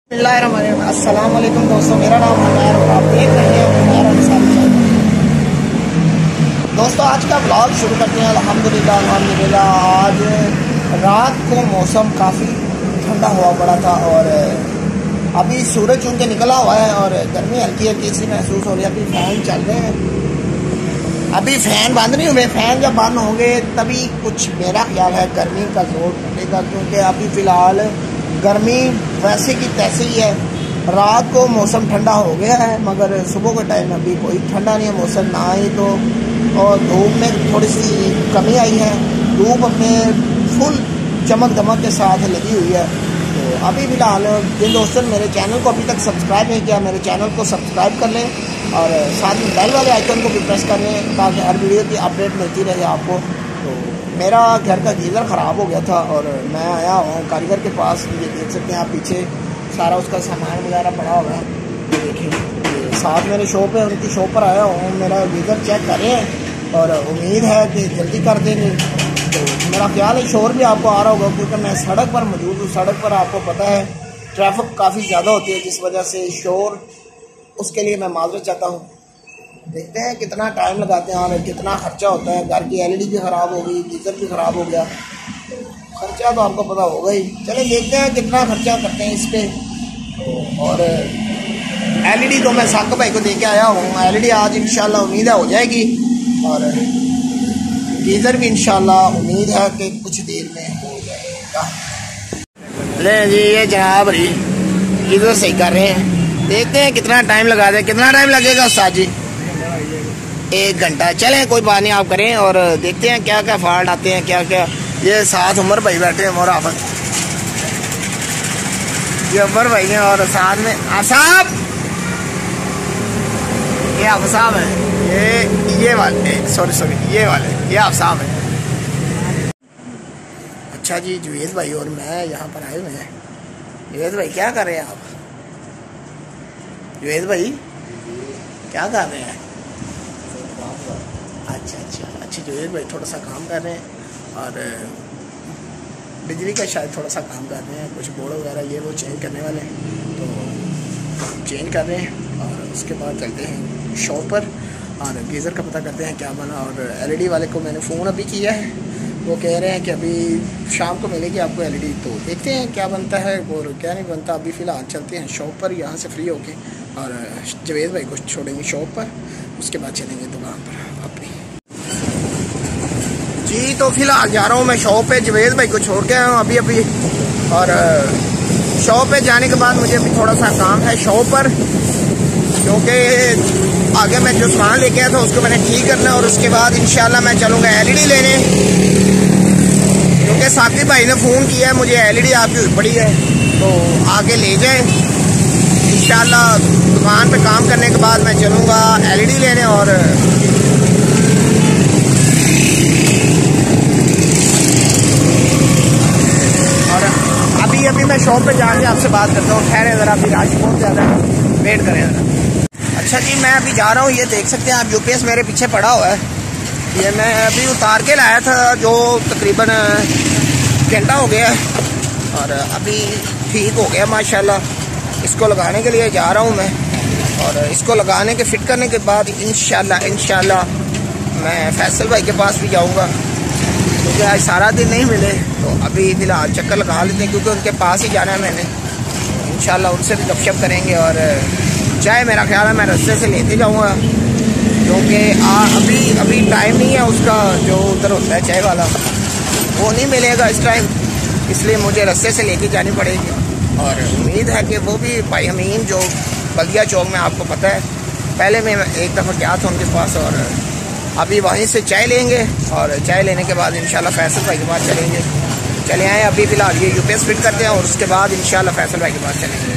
अस्सलाम वालेकुम दोस्तों, मेरा नाम उमैर और आप देख रहे हैं उमैर अंसारी चैनल। दोस्तों आज का ब्लॉग शुरू करते हैं। अल्हम्दुलिल्लाह आज रात को मौसम काफ़ी ठंडा हुआ पड़ा था और अभी सूरज चूँकि निकला हुआ है और गर्मी हल्की हल्की सी महसूस हो रही है। अभी फ़ैन चल रहे हैं, अभी फ़ैन बंद नहीं हुए। फ़ैन जब बंद होंगे तभी कुछ मेरा ख्याल है गर्मी का जोर टूटेगा, क्योंकि अभी फ़िलहाल गर्मी वैसे की तैसे ही है। रात को मौसम ठंडा हो गया है मगर सुबह के टाइम अभी कोई ठंडा नहीं है मौसम, ना ही तो और धूप में थोड़ी सी कमी आई है। धूप अपने फुल चमक दमक के साथ लगी हुई है। तो अभी फ़िलहाल जिन दोस्तों ने मेरे चैनल को अभी तक सब्सक्राइब नहीं किया, मेरे चैनल को सब्सक्राइब कर लें और साथ में बेल वाले आइकन को भी प्रेस कर लें ताकि हर वीडियो की अपडेट मिलती रहे आपको। तो मेरा घर का गीज़र ख़राब हो गया था और मैं आया हूँ कारीगर के पास। ये देख सकते हैं आप पीछे सारा उसका सामान वगैरह पड़ा हुआ है। ये देखिए साथ मेरे शॉप है, उनकी शॉप पर आया हूँ। मेरा गीज़र चेक कर रहे हैं और उम्मीद है कि जल्दी कर देंगे। तो मेरा ख्याल है शोर भी आपको आ रहा होगा क्योंकि मैं सड़क पर मौजूद हूँ। सड़क पर आपको पता है ट्रैफिक काफ़ी ज़्यादा होती है, जिस वजह से शोर, उसके लिए मैं माजरत चाहता हूँ। देखते हैं कितना टाइम लगाते हैं और कितना खर्चा होता है। घर की एलईडी भी ख़राब हो गई, गीज़र भी ख़राब हो गया, खर्चा तो आपको पता होगा ही। चले देखते हैं कितना खर्चा करते हैं इस पर। और एलईडी तो मैं साकिब भाई को दे के आया हूँ। एलईडी आज इंशाल्लाह उम्मीद है हो जाएगी और गीज़र भी इंशाल्लाह उम्मीद है कि कुछ देर में हो जाएगा। ले जी ये जनाब गीज़र सही कर रहे हैं, देखते हैं कितना टाइम लगा दें। कितना टाइम लगेगा उस्ताद जी? 1 घंटा। चलें कोई बात नहीं, आप करें और देखते हैं क्या क्या फॉल्ट आते हैं, क्या क्या। ये साथ उमर भाई बैठे हैं, मोर आफत, ये उमर भाई हैं और साथ में आसाब, ये आप साहब हैं, ये वाले सॉरी ये वाले ये आप साहब हैं। अच्छा जी जुवेद भाई और मैं यहाँ पर आए हुए हैं। जुवेद भाई क्या कर रहे हैं आप? जुवेद भाई क्या कर रहे हैं? अच्छा जुवेद भाई थोड़ा सा काम कर रहे हैं और बिजली का शायद थोड़ा सा काम कर रहे हैं। कुछ बोर्ड वगैरह ये वो चेंज करने वाले हैं तो चेंज कर रहे हैं और उसके बाद चलते हैं शॉप पर और गीज़र का पता करते हैं क्या बना। और एलईडी वाले को मैंने फ़ोन अभी किया है, वो कह रहे हैं कि अभी शाम को मिलेगी आपको एलईडी। तो देखते हैं क्या बनता है और क्या नहीं बनता। अभी फ़िलहाल चलते हैं शॉप पर यहाँ से फ्री होके और जवेद भाई को छोड़ेंगे शॉप पर, उसके बाद चलेंगे दुकान पर अपनी। जी तो फ़िलहाल जा रहा हूँ मैं शॉप पे, जवेद भाई को छोड़ के आया हूँ अभी और शॉप पे जाने के बाद मुझे अभी थोड़ा सा काम है शॉप पर, क्योंकि आगे मैं जो सामान लेके आया था उसको मैंने ठीक करना और उसके बाद इंशाल्लाह मैं चलूँगा एलईडी लेने, क्योंकि साकिब भाई ने फ़ोन किया है मुझे एलईडी आपकी पड़ी है तो आगे ले जाएं। इंशाल्लाह दुकान पे काम करने के बाद मैं चलूँगा एलईडी लेने और अभी मैं शॉप पे जाके आपसे बात करता हूँ। खैर ज़रा अभी राश बहुत ज़्यादा है, वेट करें ज़रा। अच्छा जी मैं अभी जा रहा हूँ, ये देख सकते हैं आप यूपीएस मेरे पीछे पड़ा हुआ है। ये मैं अभी उतार के लाया था जो तकरीबन घंटा हो गया और अभी ठीक हो गया माशाल्लाह। इसको लगाने के लिए जा रहा हूँ मैं और इसको लगाने के फिट करने के बाद इंशाल्लाह मैं फैसल भाई के पास भी जाऊँगा, क्योंकि आज सारा दिन नहीं मिले तो अभी फ़िलहाल चक्कर लगा लेते हैं, क्योंकि उनके पास ही जाना है मैंने। इंशाल्लाह उनसे भी गपशप करेंगे और चाय मेरा ख्याल है मैं रास्ते से लेते जाऊँगा, क्योंकि अभी टाइम नहीं है उसका जो उधर होता है चाय वाला, वो नहीं मिलेगा इस टाइम, इसलिए मुझे रास्ते से लेके जानी पड़ेगी। और उम्मीद है कि वो भी भाई अमीन जो बल्दिया चौक में, आपको पता है पहले मैं एक दफ़ा गया था उनके पास और अभी वहीं से चाय लेंगे और चाय लेने के बाद इंशाल्लाह फैसल भाई के पास चलेंगे। चले आए अभी फ़िलहाल ये यूपीएस फिट करते हैं और उसके बाद इंशाल्लाह फैसल भाई के पास चलेंगे।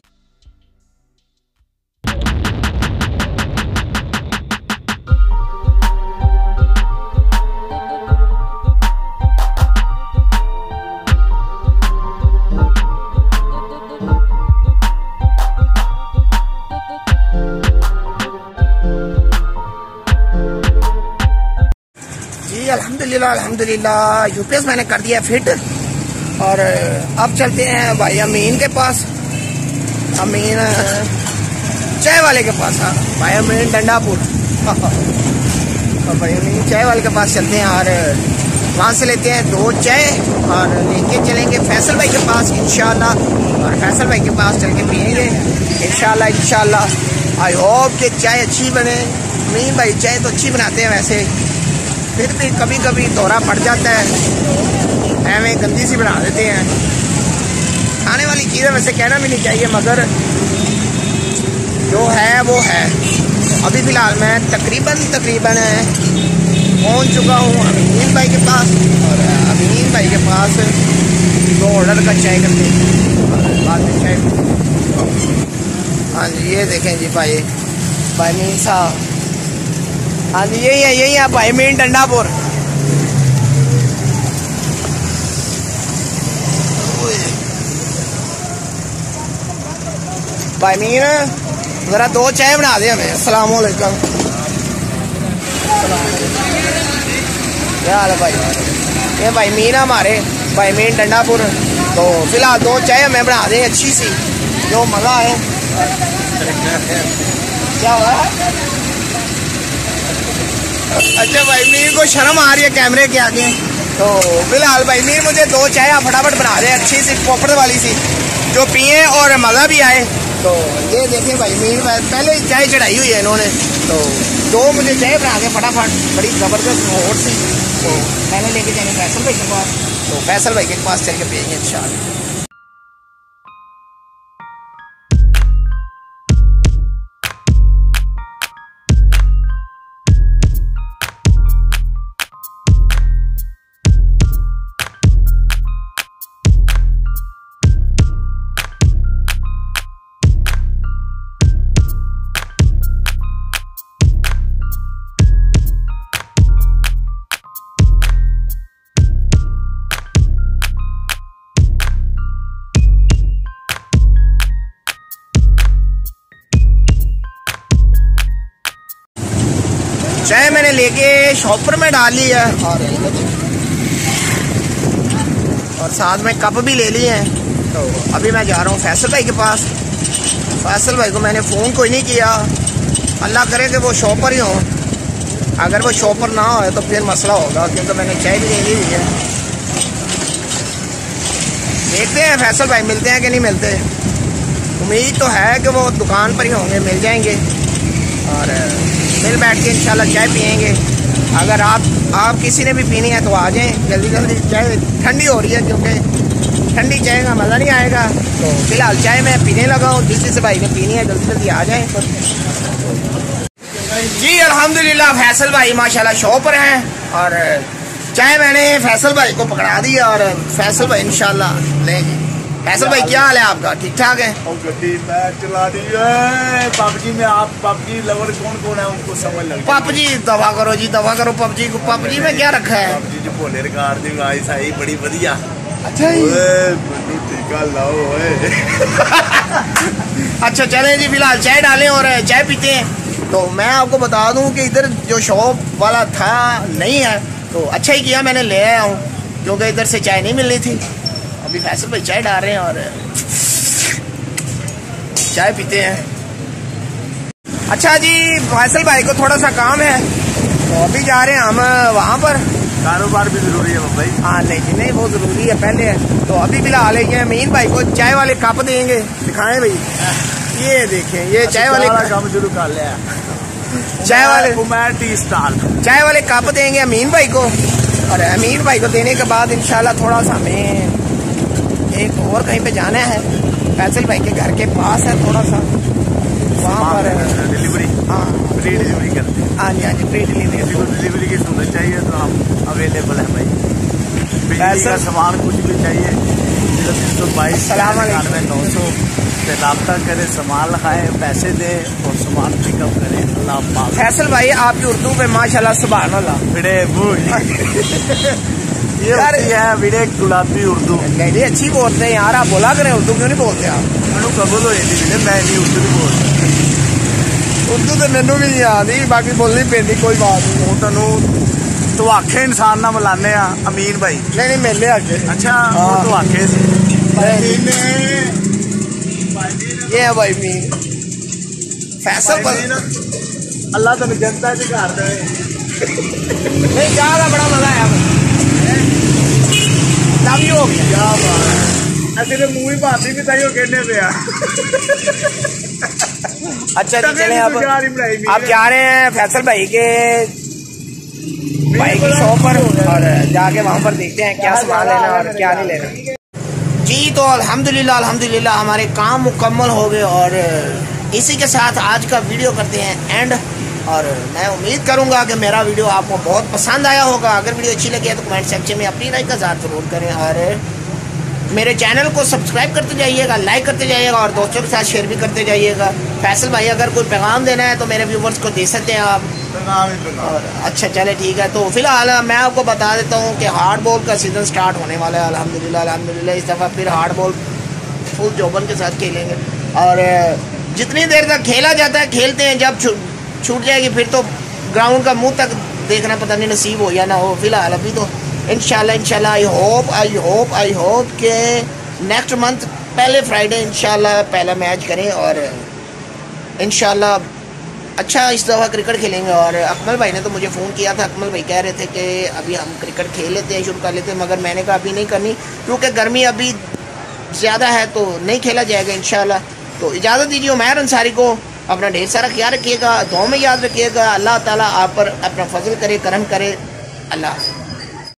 अल्हम्दुलिल्लाह यूपीएस मैंने कर दिया फिट और अब चलते हैं भाई अमीन के पास। अमीन चाय वाले के पास। हाँ भाई अमीन डंडापुर। भाई अमीन चाय वाले के पास चलते हैं और वहाँ से लेते हैं 2 चाय और लेके चलेंगे फैसल भाई के पास इंशाल्लाह। और फैसल भाई के पास चल के पियेंगे इंशाल्लाह। आई होप कि चाय अच्छी बने। अमीन भाई चाय तो अच्छी बनाते हैं, वैसे फिर भी कभी कभी दौरा पड़ जाता है, एवं गंदी सी बना देते हैं। खाने वाली चीज़ें वैसे कहना भी नहीं चाहिए, मगर जो है वो है। अभी फ़िलहाल मैं तकरीबन पहुंच चुका हूँ अमीन भाई के पास। और अमीन भाई के पास 2 ऑर्डर का चाय करते हैं बाद में चाय। हाँ जी ये देखें जी भाई मीन साहब। हाँ जी यही है भाई मीन डंडापुर। भाई मीन ज़रा 2 चाय बना दे हमें। अस्सलाम वालेकुम। क्या हाल है भाई? ये भाई मीन हमारे भाई मीन डंडापुर। तो फिलहाल 2 चाय हमें बना दें अच्छी सी, जो मज़ा है। क्या हुआ? अच्छा भाई मीन को शर्म आ रही है कैमरे के आगे। तो फिलहाल भाई मीन मुझे 2 चाय फटाफट बना दे अच्छी सी पॉपड़ वाली सी, जो पिए और मज़ा भी आए। तो ये देखें भाई मीन पहले चाय चढ़ाई हुई है इन्होंने, तो 2 मुझे चाय बना के फटाफट बड़ी ज़बरदस्त मोहर सी। तो मैंने लेके जाएंगे फैसल भाई के पास। तो फैसल भाई के पास चल के पिएंगे इंशाल्लाह। चाय मैंने लेके शॉपर में डाल ली है और साथ में कप भी ले लिए हैं। तो अभी मैं जा रहा हूँ फैसल भाई के पास। फैसल भाई को मैंने फ़ोन कोई नहीं किया, अल्लाह करे कि वो शॉपर ही हो। अगर वो शॉपर ना हो तो फिर मसला होगा, क्योंकि मैंने चाय भी ले ली हुई है। देखते हैं फैसल भाई मिलते हैं कि नहीं मिलते। उम्मीद तो है कि वो दुकान पर ही होंगे, मिल जाएंगे और मिल बैठ के इंशाल्लाह चाय पियेंगे। अगर आप किसी ने भी पीनी है तो आ जाएं जल्दी। चाय ठंडी हो रही है, क्योंकि ठंडी चाय का मज़ा नहीं आएगा। तो फिलहाल चाय मैं पीने लगा हूँ, जिस भाई ने पीनी है जल्दी आ जाएं। जी अल्हम्दुलिल्लाह फैसल भाई माशाल्लाह शॉप पर हैं और चाय मैंने फैसल भाई को पकड़ा दी और फैसल भाई इंशाल्लाह लेंगे। फैसल भाई क्या हाल है आपका? ठीक ठाक है? गड्डी मैं चला दी है। पबजी में आप पबजी लवर कौन है उनको समझ लग। पबजी दवा करो जी, दवा करो पबजी को। पबजी में क्या रखा है? पबजी जो भोले रिकॉर्ड दी गाई सही बड़ी बढ़िया। अच्छा जी टीका लाओ अच्छा चलें जी फिलहाल चाय डालें और चाय पीते हैं। तो मैं आपको बता दूं कि इधर जो शॉप वाला था नहीं है, तो अच्छा ही किया मैंने ले आया हूँ, क्योंकि इधर से चाय नहीं मिलनी थी। अभी फैसल भाई चाय डाल रहे हैं और चाय पीते हैं। अच्छा जी फैसल भाई को थोड़ा सा काम है, तो अभी जा रहे हैं हम वहाँ पर। कारोबार भी जरूरी है भाई। हाँ नहीं नहीं वो जरूरी है पहले है। तो अभी फिलहाल अमीन भाई को चाय वाले कप देंगे, दिखाएं भाई। ये देखें ये चाय वाले काम शुरू कर लिया। चाय वाले टी स्टाल चाय वाले कप देंगे अमीन भाई को, और अमीन भाई को देने के बाद इंशाल्लाह थोड़ा सा हमें एक और कहीं पे जाना है। फैसल भाई के घर के पास है थोड़ा सा, वहाँ पर डिलीवरी। हाँ फ्री डिलीवरी करते हैं। हाँ जी हाँ जी फ्री डिलीवरी की सुविधा चाहिए तो हम अवेलेबल है भाई। बिजली का सामान कुछ भी चाहिए 0322 से रब्ता करें, सामान लगाए, पैसे दें और सामान पिकअप करें। अल्लाह फैसल भाई आपकी उर्दू पे माशाल्लाह सुभान अल्लाह। ये होती है विडे गुलाबी उर्दू। नहीं अच्छी बोलते हैं यार, आप बोला करें उर्दू क्यों नहीं बोलते आप? मैं कबूल हो जाती मैं नहीं उर्दू नहीं बोलता। उर्दू तो मैनू भी नहीं आती, बाकी बोलनी पैंती कोई बात नहीं। हूँ तेनों तो आखे इंसान ना मिलाने अमीन भाई। नहीं मेले आके। अच्छा तो आखे ये है भाई मीर फैसल पर अल्लाह तो जनता से घर दे नहीं ज्यादा बड़ा मजा आया तब हो गया क्या बात ऐसे तो मूवी भाती भी ताइयो कहने पे अच्छा जी चले आप जा रहे हैं फैसल भाई के शॉप पर और जाके वहाँ पर देखते हैं क्या सामान लेना और क्या नहीं लेना। जी तो अल्हम्दुलिल्लाह हमारे काम मुकम्मल हो गए और इसी के साथ आज का वीडियो करते हैं एंड। और मैं उम्मीद करूंगा कि मेरा वीडियो आपको बहुत पसंद आया होगा। अगर वीडियो अच्छी लगी है तो कमेंट सेक्शन में अपनी राय का इज़हार जरूर करें और मेरे चैनल को सब्सक्राइब करते जाइएगा, लाइक करते जाइएगा और दोस्तों के साथ शेयर भी करते जाइएगा। फैसल भाई अगर कोई पैगाम देना है तो मेरे व्यूवर्स को दे सकते हैं आप। और अच्छा चले ठीक है। तो फिलहाल मैं आपको बता देता हूँ कि हार्ड बॉल का सीज़न स्टार्ट होने वाला है अल्हम्दुलिल्लाह। इस दफ़ा फिर हार्ड बॉल फुल जोबन के साथ खेलेंगे और जितनी देर तक खेला जाता है खेलते हैं, जब छूट जाएगी फिर तो ग्राउंड का मुंह तक देखना पता नहीं नसीब हो या ना हो। फिलहाल अभी तो इंशाल्लाह आई होप कि नेक्स्ट मंथ पहले फ्राइडे इंशाल्लाह पहला मैच करें और इंशाल्लाह अच्छा इस दफ़ा क्रिकेट खेलेंगे। और अकमल भाई ने तो मुझे फ़ोन किया था, अकमल भाई कह रहे थे कि अभी हम क्रिकेट खेल लेते हैं, शुरू कर लेते हैं, मगर मैंने कहा अभी नहीं करनी क्योंकि गर्मी अभी ज़्यादा है तो नहीं खेला जाएगा इंशाल्लाह। तो इजाज़त दीजिए उमैर अंसारी को। अपना ढेर सारा ख्याल रखिएगा, दुआ में याद रखिएगा। अल्लाह ताला आप पर अपना फजल करे, करम करे। अल्लाह।